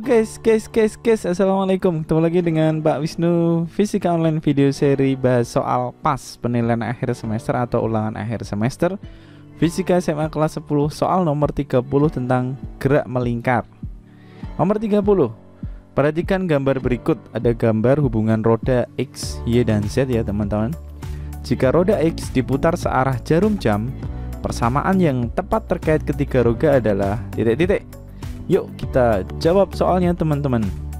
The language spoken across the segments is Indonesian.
Guys, assalamualaikum. Ketemu lagi dengan Pak Wisnu, Fisika Online video seri bahas soal PAS penilaian akhir semester atau ulangan akhir semester Fisika SMA kelas 10, soal nomor 30 tentang gerak melingkar. Nomor 30. Perhatikan gambar berikut. Ada gambar hubungan roda X, Y, dan Z ya teman-teman. Jika roda X diputar searah jarum jam, persamaan yang tepat terkait ketiga roda adalah titik-titik. Yuk kita jawab soalnya teman-teman.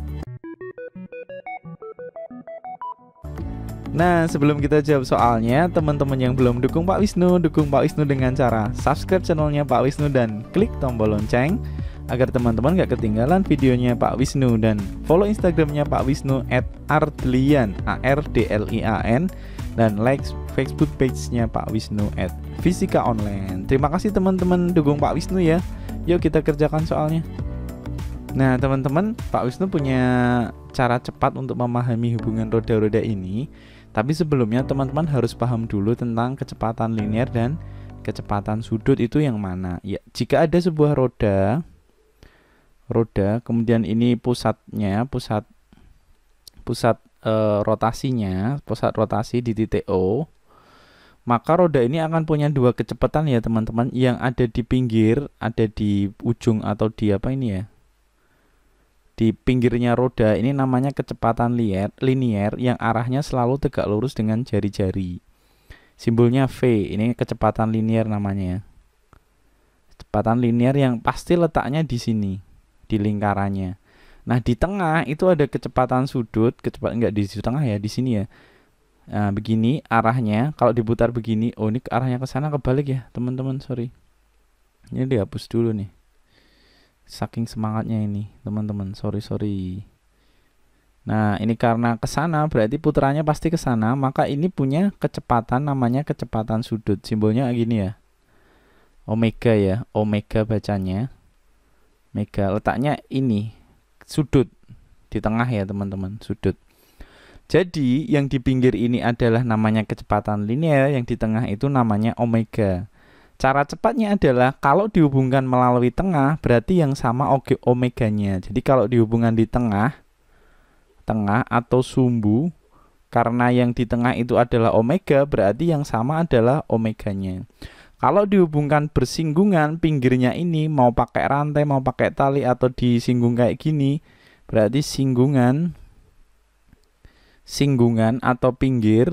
Nah, sebelum kita jawab soalnya, teman-teman yang belum dukung Pak Wisnu dengan cara subscribe channelnya Pak Wisnu dan klik tombol lonceng agar teman-teman gak ketinggalan videonya Pak Wisnu, dan follow Instagramnya Pak Wisnu @ardlian ARDLIAN, dan like Facebook page-nya Pak Wisnu @fisika online. Terima kasih teman-teman dukung Pak Wisnu ya. Yuk kita kerjakan soalnya. Nah teman-teman, Pak Wisnu punya cara cepat untuk memahami hubungan roda-roda ini. Tapi sebelumnya teman-teman harus paham dulu tentang kecepatan linier dan kecepatan sudut itu yang mana. Ya, jika ada sebuah roda, kemudian ini pusat rotasinya, pusat rotasi di titik O, maka roda ini akan punya dua kecepatan ya teman-teman. Yang ada di pinggir, ada di ujung atau di apa ini ya, di pinggirnya roda ini namanya kecepatan linier yang arahnya selalu tegak lurus dengan jari-jari. Simbolnya V, ini kecepatan linier namanya ya. Kecepatan linier yang pasti letaknya di sini, di lingkarannya. Nah di tengah itu ada kecepatan sudut, enggak di tengah ya, di sini ya. Nah begini arahnya, kalau diputar begini, oh ini arahnya ke sana kebalik ya teman-teman, sorry. Ini dihapus dulu nih, saking semangatnya ini teman-teman, sorry. Nah ini karena ke sana berarti putarannya pasti ke sana, maka ini punya kecepatan namanya kecepatan sudut. Simbolnya gini ya, omega ya, omega bacanya, mega, letaknya ini sudut di tengah ya teman-teman, sudut. Jadi yang di pinggir ini adalah namanya kecepatan linier, yang di tengah itu namanya omega. Cara cepatnya adalah kalau dihubungkan melalui tengah berarti yang sama omeganya. Jadi kalau dihubungkan di tengah atau sumbu, karena yang di tengah itu adalah omega berarti yang sama adalah omeganya. Kalau dihubungkan bersinggungan, pinggirnya ini mau pakai rantai, mau pakai tali atau disinggung kayak gini, berarti singgungan atau pinggir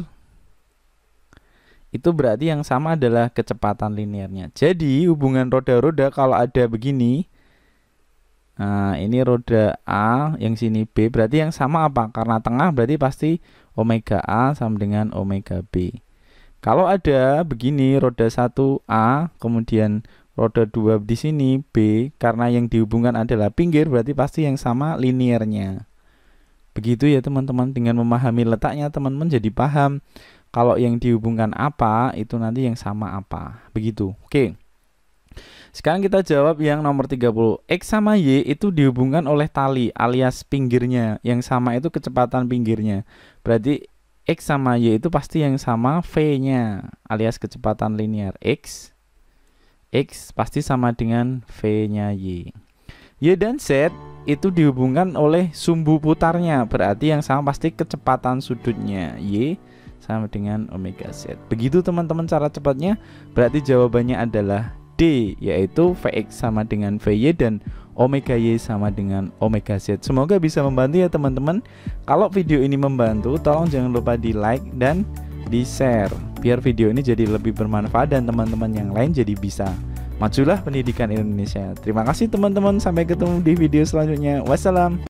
itu berarti yang sama adalah kecepatan liniernya. Jadi hubungan roda-roda kalau ada begini, nah ini roda A, yang sini B, berarti yang sama apa? Karena tengah berarti pasti omega A sama dengan omega B. Kalau ada begini roda 1A, kemudian roda 2 di sini B, karena yang dihubungkan adalah pinggir berarti pasti yang sama liniernya. Begitu ya teman-teman. Dengan memahami letaknya teman-teman jadi paham kalau yang dihubungkan apa itu nanti yang sama apa. Begitu. Oke. Sekarang kita jawab yang nomor 30. X sama Y itu dihubungkan oleh tali alias pinggirnya. Yang sama itu kecepatan pinggirnya. Berarti X sama Y itu pasti yang sama V-nya alias kecepatan linier. X pasti sama dengan V-nya Y. Y dan Z itu dihubungkan oleh sumbu putarnya, berarti yang sama pasti kecepatan sudutnya. Y sama dengan omega Z. Begitu teman-teman cara cepatnya. Berarti jawabannya adalah D, yaitu Vx sama dengan Vy dan omega Y sama dengan omega Z. Semoga bisa membantu ya teman-teman. Kalau video ini membantu, tolong jangan lupa di like dan di share biar video ini jadi lebih bermanfaat dan teman-teman yang lain jadi bisa majulah pendidikan Indonesia. Terima kasih teman-teman, sampai ketemu di video selanjutnya. Wassalam.